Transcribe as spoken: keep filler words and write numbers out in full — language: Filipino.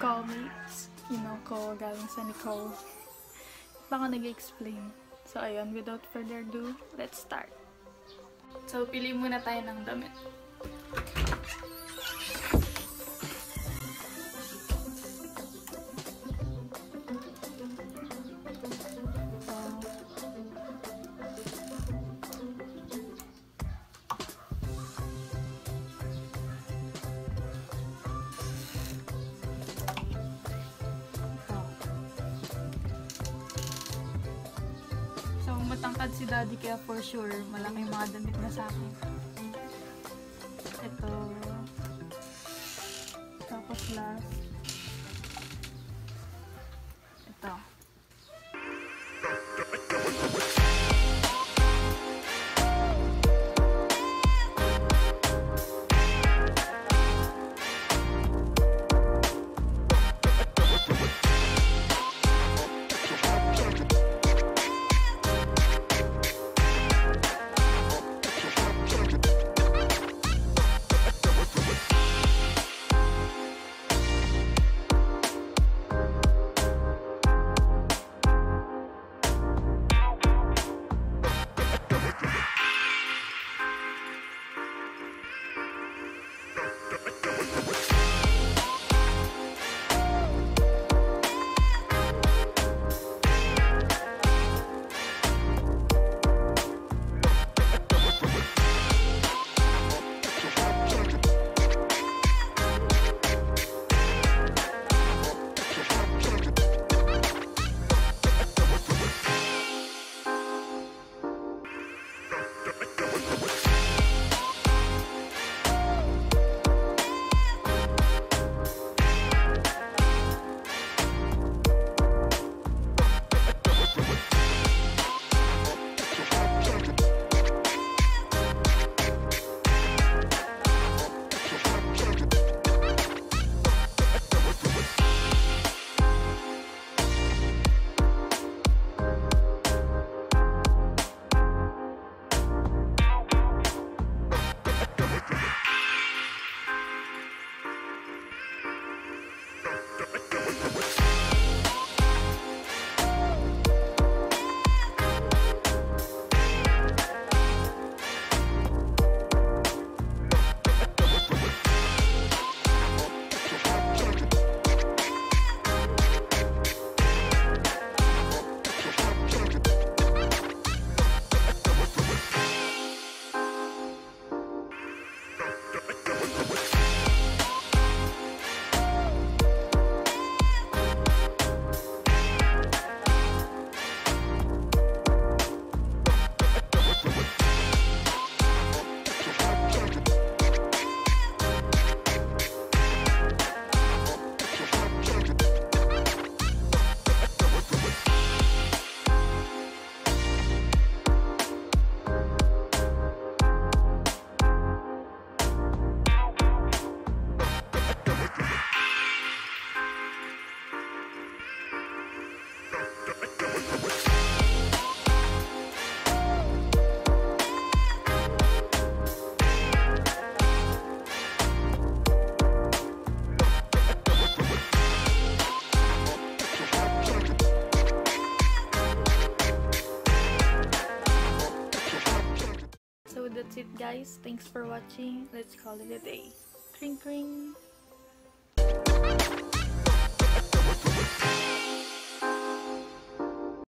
colemates. You know, ko galing sa Nicole. Baka nag-explain. So, ayun, without further ado, let's start. So, pili muna tayo ng damit. Matangkad si daddy kaya for sure malaki yung mga damit na sa akin. Ito. Tapos last. Ito. So that's it guys. Thanks for watching. Let's call it a day. Kring kring.